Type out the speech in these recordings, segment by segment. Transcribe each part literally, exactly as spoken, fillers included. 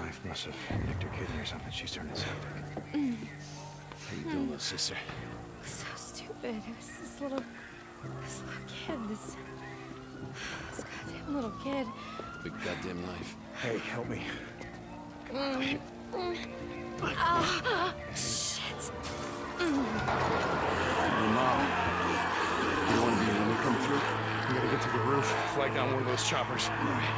knife must have nicked her kidney or something. She's turning septic. How you doing, little sister? So stupid. It was this little, this little kid, this, this goddamn little kid. Big goddamn knife. Hey, help me. Mm. Mm. Oh, shit. Your mom. You don't want to be when we come through? We gotta get to the roof, flag down one of those choppers. All right.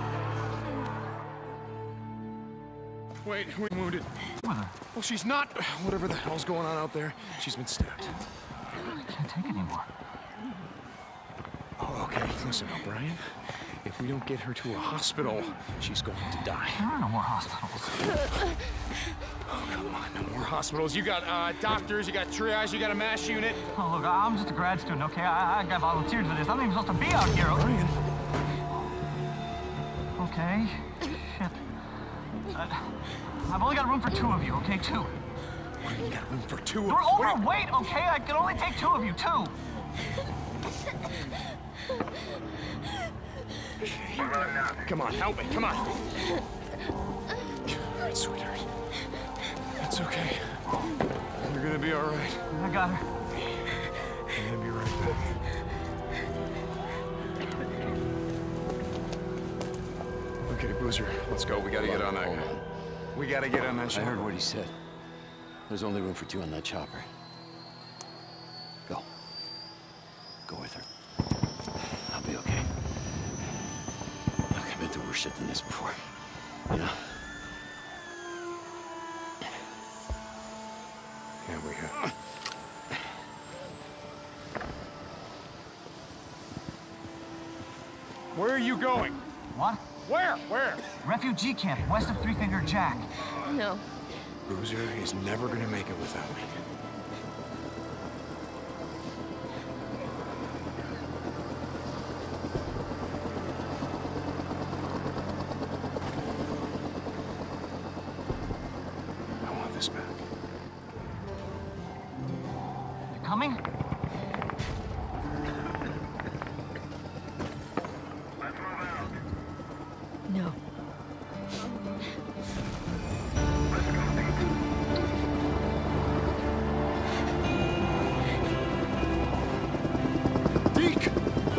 Wait, we're wounded. Well, she's not. Whatever the hell's going on out there, she's been stabbed. I can't take anymore. Oh, okay. Listen, O'Brien. If we don't get her to a hospital, she's going to die. There are no more hospitals. Oh, come on. No more hospitals. You got uh, doctors, you got triage, you got a MASH unit. Oh, look, I'm just a grad student, okay? I, I got volunteered for this. I'm not even supposed to be out here. O'Brien. Okay. Shit. Uh, I've only got room for two of you, okay? Two. We got room for two. You're overweight, okay? I can only take two of you, two. Come on, help me, come on. All right, sweetheart. It's okay. You're gonna be all right. I got her. I'm gonna be right back. Okay, Boozer, let's go. We gotta get on that. Hold on. We gotta get on that I ship. heard what he said. There's only room for two on that chopper. Go. Go with her. I'll be okay. Look, I've been through worse shit than this before. You know? Yeah, we have. Where are you going? What? Where? Where? Refugee camp, west of Three Finger Jack. No. Boozer is never gonna make it without me. I want this back. You coming? No. Deke!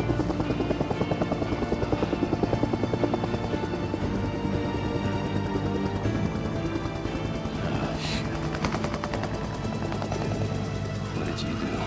What did you do?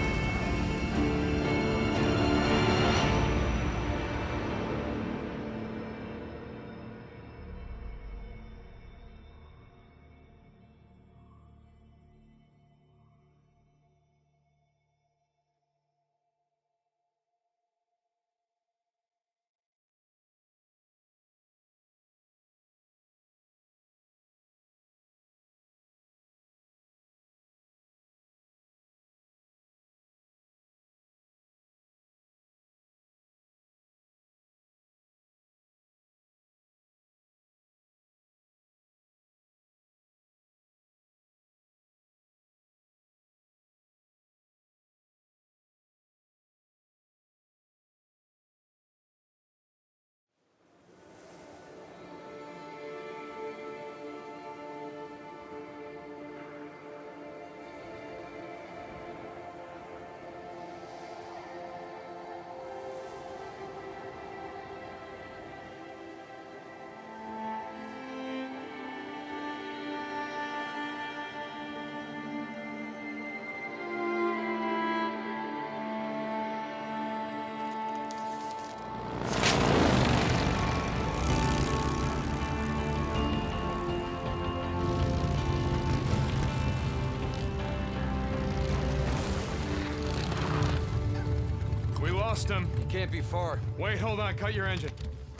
We lost him. He can't be far. Wait, hold on. Cut your engine.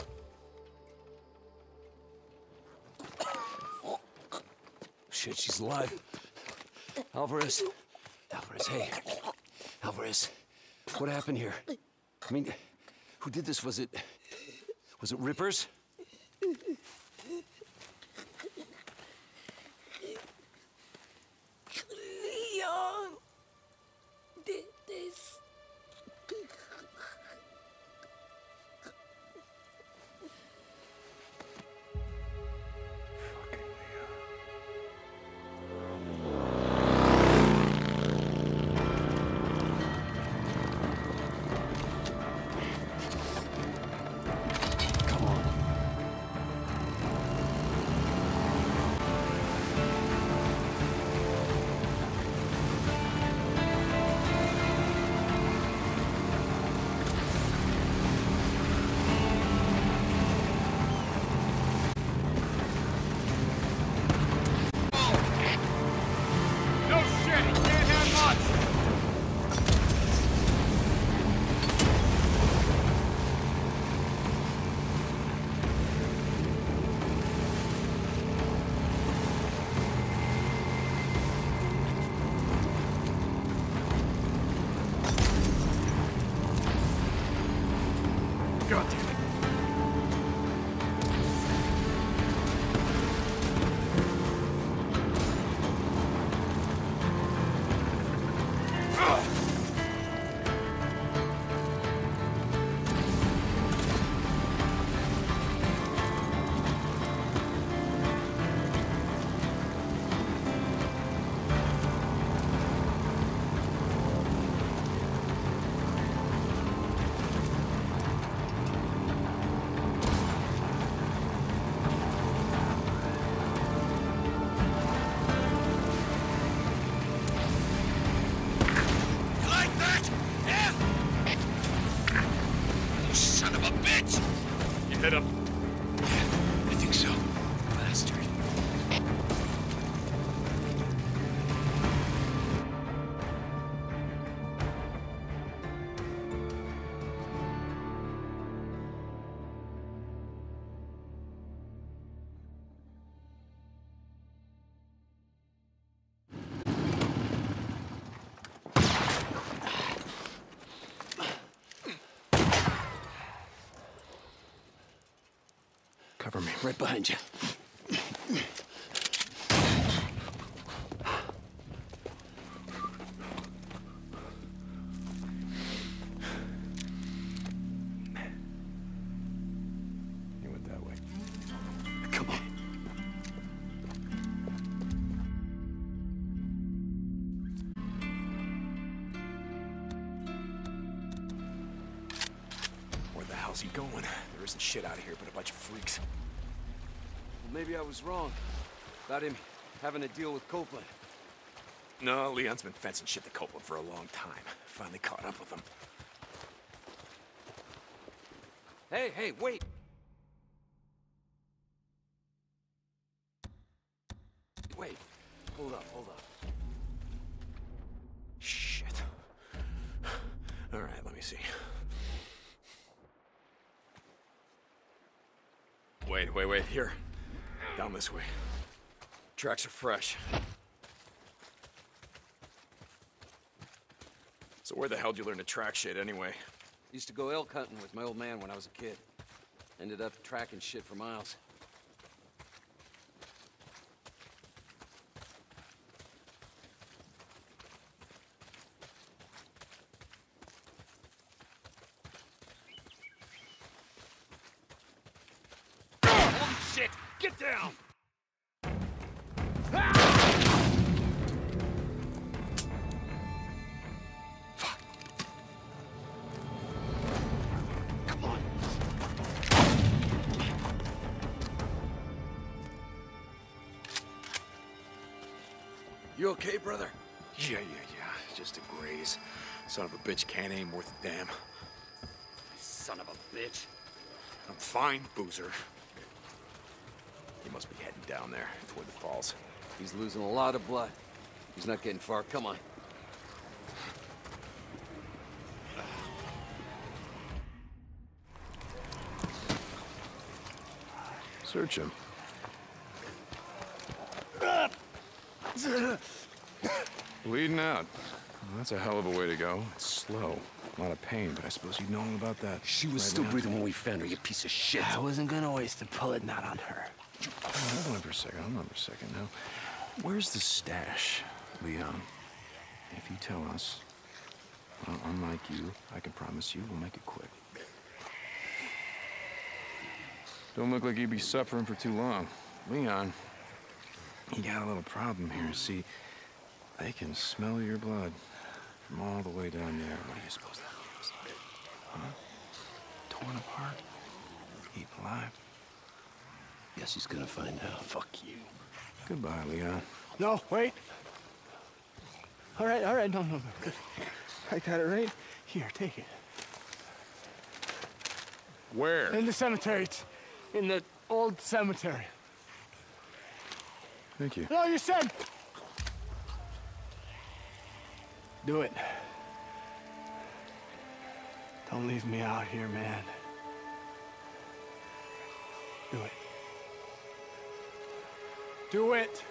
Shit, she's alive. Alvarez. Alvarez, hey. Alvarez, what happened here? I mean, who did this? Was it... Was it Rippers? Leon did this. Cover me. Right behind you. You went that way. Come on. Where the hell's he going? There isn't shit out of here but a bunch of freaks. Well, maybe I was wrong about him having to deal with Copeland. No, Leon's been fencing shit to Copeland for a long time. Finally caught up with him. Hey, hey, wait! Wait. Hold up, hold up. Shit. All right, let me see. Wait, wait, wait, here. Down this way. Tracks are fresh. So where the hell did you learn to track shit anyway? Used to go elk hunting with my old man when I was a kid. Ended up tracking shit for miles. Holy shit! Get down! Fuck. Come on. You okay, brother? Yeah, yeah, yeah. Just a graze. Son of a bitch can't aim worth a damn. Son of a bitch. I'm fine, Boozer. He must be heading down there toward the falls. He's losing a lot of blood. He's not getting far. Come on. Search him. Bleeding out. Well, that's a hell of a way to go. It's slow. A lot of pain, but I suppose you know all about that. She was right still now. breathing when we found her, you piece of shit. I wasn't gonna waste a bullet not on her. Oh, hold on for a second. Hold on for a second now. Where's the stash, Leon? If you tell us, well, unlike you, I can promise you we'll make it quick. Don't look like you'd be suffering for too long. Leon, you got a little problem here. See, they can smell your blood from all the way down there. What do you suppose that means? Huh? Torn apart? Eaten alive? Guess he's gonna find out. Fuck you. Goodbye, Leon. No, wait. All right, all right, no, no, no. I got it right here. Take it. Where? In the cemetery. It's in the old cemetery. Thank you. No, you said. Do it. Don't leave me out here, man. Do it. Do it.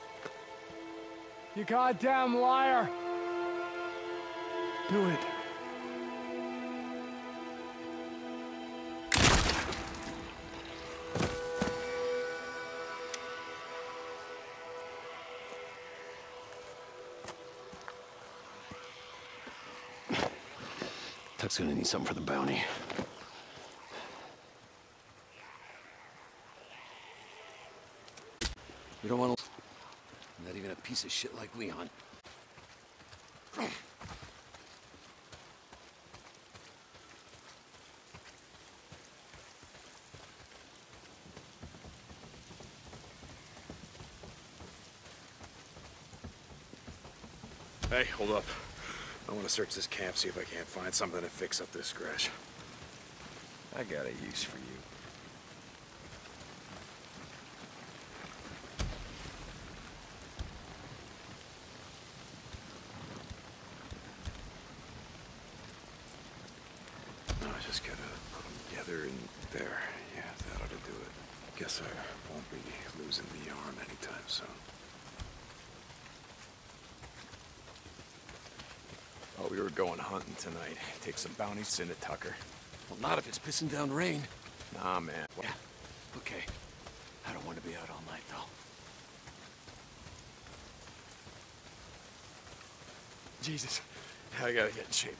You goddamn liar. Do it. Tuck's gonna need something for the bounty. We don't want to... Not even a piece of shit like Leon. Hey, hold up. I want to search this camp, see if I can't find something to fix up this scratch. I got a use for you. I just gotta put them together in there. Yeah, that ought to do it. Guess I won't be losing the arm anytime soon. Oh, we were going hunting tonight. Take some bounties into Tucker. Well, not if it's pissing down rain. Nah, man. Yeah. Okay. I don't want to be out all night, though. Jesus, I gotta get in shape.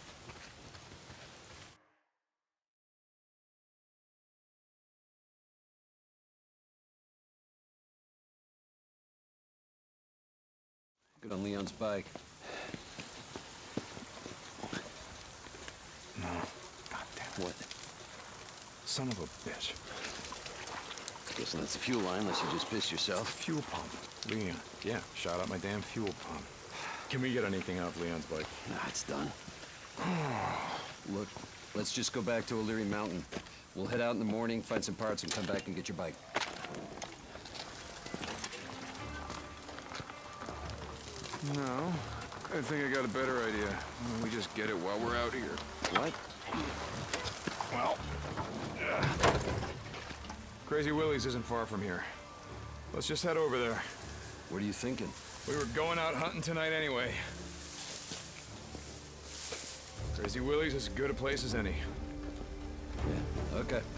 Good on Leon's bike. No. God damn it. What? Son of a bitch. Guessing that's the fuel line, unless you just pissed yourself. Fuel pump. Leon. Yeah, shot out my damn fuel pump. Can we get anything off Leon's bike? Nah, it's done. Look, let's just go back to O'Leary Mountain. We'll head out in the morning, find some parts, and come back and get your bike. No. I think I got a better idea. Why don't we just get it while we're out here? What? Well... uh, Crazy Willie's isn't far from here. Let's just head over there. What are you thinking? We were going out hunting tonight anyway. Crazy Willie's is as good a place as any. Yeah, okay.